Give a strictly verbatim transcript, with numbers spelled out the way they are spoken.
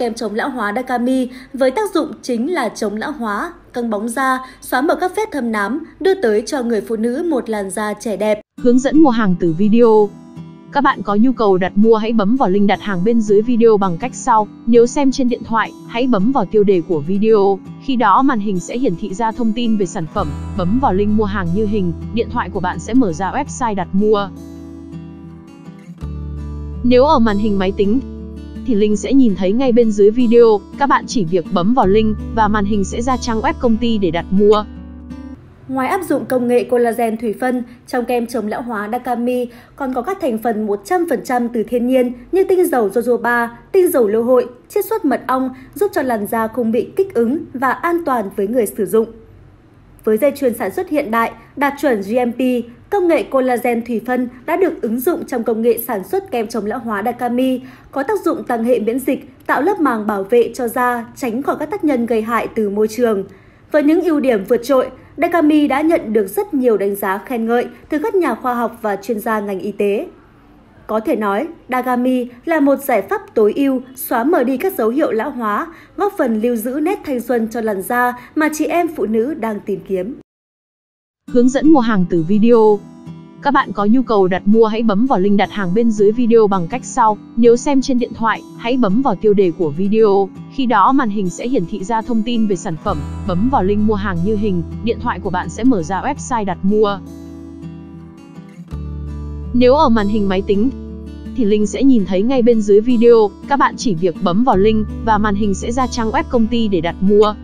kem chống lão hóa Dakami với tác dụng chính là chống lão hóa, căng bóng da, xóa mở các vết thâm nám, đưa tới cho người phụ nữ một làn da trẻ đẹp. Hướng dẫn mua hàng từ video. Các bạn có nhu cầu đặt mua hãy bấm vào link đặt hàng bên dưới video bằng cách sau. Nếu xem trên điện thoại, hãy bấm vào tiêu đề của video. Khi đó màn hình sẽ hiển thị ra thông tin về sản phẩm. Bấm vào link mua hàng như hình, điện thoại của bạn sẽ mở ra website đặt mua. Nếu ở màn hình máy tính, thì link sẽ nhìn thấy ngay bên dưới video. Các bạn chỉ việc bấm vào link và màn hình sẽ ra trang web công ty để đặt mua. Ngoài áp dụng công nghệ collagen thủy phân, trong kem chống lão hóa Dakami còn có các thành phần một trăm phần trăm từ thiên nhiên như tinh dầu jojoba, tinh dầu lô hội, chiết xuất mật ong giúp cho làn da không bị kích ứng và an toàn với người sử dụng. Với dây chuyền sản xuất hiện đại, đạt chuẩn G M P, công nghệ collagen thủy phân đã được ứng dụng trong công nghệ sản xuất kem chống lão hóa Dakami, có tác dụng tăng hệ miễn dịch, tạo lớp màng bảo vệ cho da, tránh khỏi các tác nhân gây hại từ môi trường. Với những ưu điểm vượt trội, Dakami đã nhận được rất nhiều đánh giá khen ngợi từ các nhà khoa học và chuyên gia ngành y tế. Có thể nói, Dakami là một giải pháp tối ưu xóa mờ đi các dấu hiệu lão hóa, góp phần lưu giữ nét thanh xuân cho làn da mà chị em phụ nữ đang tìm kiếm. Hướng dẫn mua hàng từ video. Các bạn có nhu cầu đặt mua hãy bấm vào link đặt hàng bên dưới video bằng cách sau. Nếu xem trên điện thoại, hãy bấm vào tiêu đề của video. Khi đó màn hình sẽ hiển thị ra thông tin về sản phẩm. Bấm vào link mua hàng như hình, điện thoại của bạn sẽ mở ra website đặt mua. Nếu ở màn hình máy tính, thì link sẽ nhìn thấy ngay bên dưới video. Các bạn chỉ việc bấm vào link và màn hình sẽ ra trang web công ty để đặt mua.